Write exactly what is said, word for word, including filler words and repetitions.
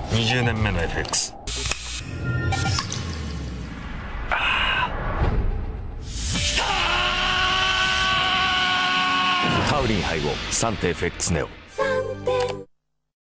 にじゅうねんめの エフエックス。 タウリン配合サンテ エフエックス ネオ。